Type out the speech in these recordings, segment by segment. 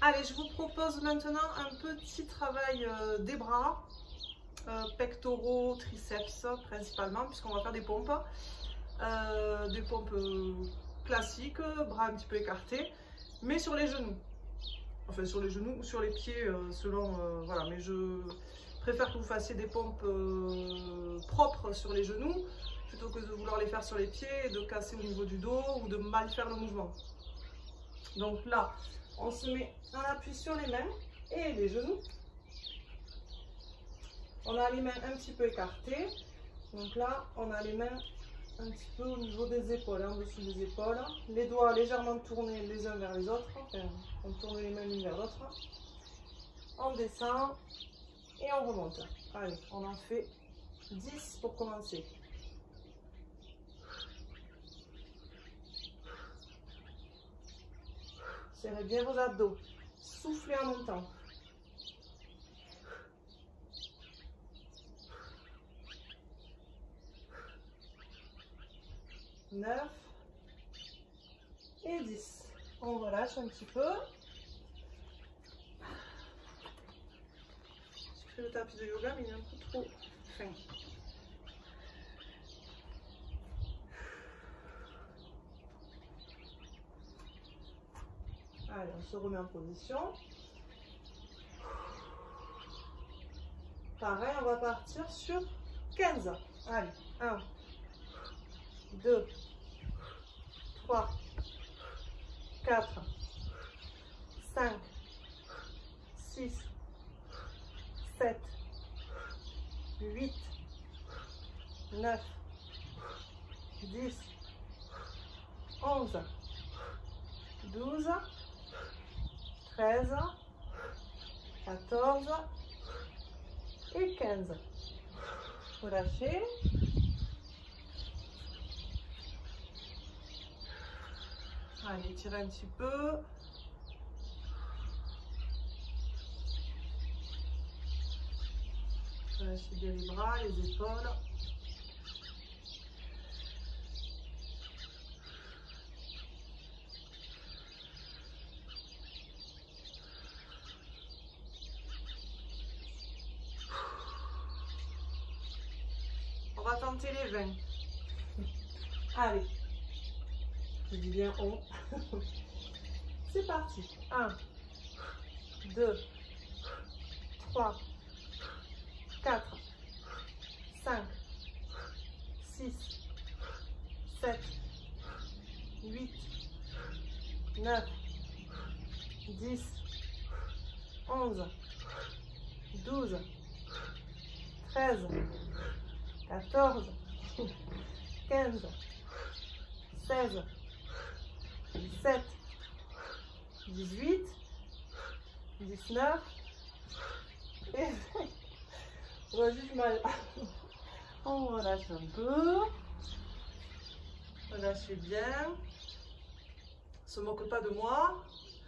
Allez, je vous propose maintenant un petit travail des bras, pectoraux, triceps principalement, puisqu'on va faire des pompes classiques, bras un petit peu écartés, mais sur les genoux. Enfin, sur les genoux ou sur les pieds, selon, voilà, mais je préfère que vous fassiez des pompes propres sur les genoux, plutôt que de vouloir les faire sur les pieds et de casser au niveau du dos ou de mal faire le mouvement. Donc là, on se met en appui sur les mains et les genoux. On a les mains un petit peu écartées. Donc là, on a les mains un petit peu au niveau des épaules, en dessous des épaules. Les doigts légèrement tournés les uns vers les autres. Enfin, on tourne les mains l'une vers l'autre. On descend et on remonte. Allez, on en fait 10 pour commencer. Serrez bien vos abdos. Soufflez en même temps. 9 et 10. On relâche un petit peu. J'ai fait le tapis de yoga, mais il est un peu trop fin. Allez, on se remet en position. Pareil, on va partir sur 15. Allez, 1, 2, 3, 4, 5, 6, 7, 8, 9, 10, 11, 12, 13, 14 et 15. Relâchez. Allez, tirez un petit peu. Relâchez bien les bras, les épaules. On va tenter les 20. Allez. Je dis bien on. C'est parti. 1, 2, 3, 4, 5, 6, 7, 8, 9, 10, 11, 12, 13, 14, 15, 16, 17, 18, 19 et 20. On a juste mal. On relâche un peu. Relâchez bien. Ne se moque pas de moi.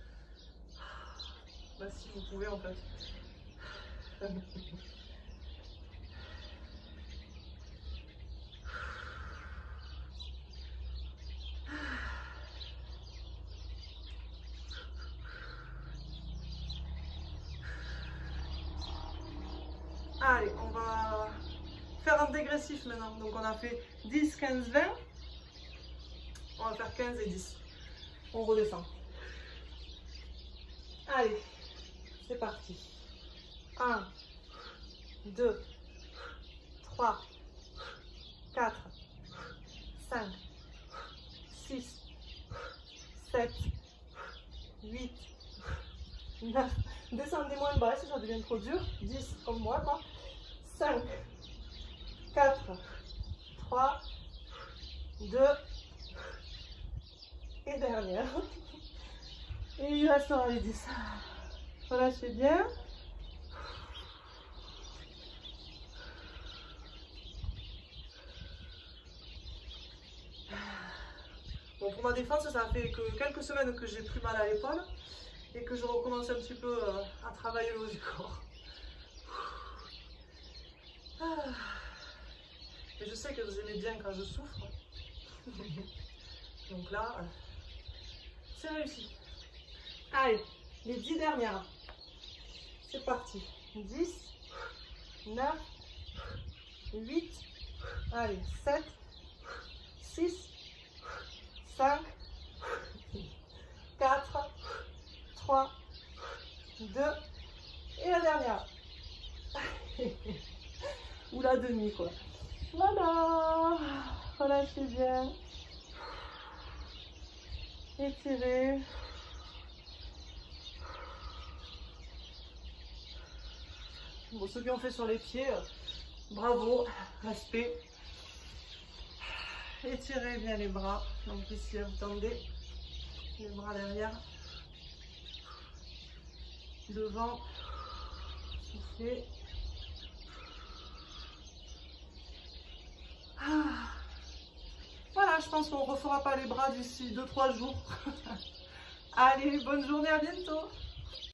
Bah si vous pouvez en fait. Allez, on va faire un dégressif maintenant. Donc on a fait 10, 15, 20. On va faire 15 et 10. On redescend. Allez, c'est parti. 1, 2, 3, 4, 5, 6, 7, 8, 9. Descendez moins bas si ça devient trop dur. 10 comme moi, quoi. 5, 4, 3, 2 et dernière. Et il restera les 10. Relâchez bien. Bon, pour ma défense, ça fait que quelques semaines que j'ai plus mal à l'épaule et que je recommence un petit peu à travailler le haut du corps. Et je sais que vous aimez bien quand je souffre. Donc là, c'est réussi. Allez, Les 10 dernières. C'est parti. 10, 9, 8, allez, 7, 6, 5, 4, 3, 2, et la dernière. Ou la demi, quoi. Voilà. Relâchez bien. Étirez. Bon, ceux qui ont fait sur les pieds, bravo, respect. Étirez bien les bras. Donc ici, vous tendez les bras derrière. Devant. Soufflez. Ah. Voilà, je pense qu'on ne refera pas les bras d'ici 2-3 jours. Allez, bonne journée, à bientôt.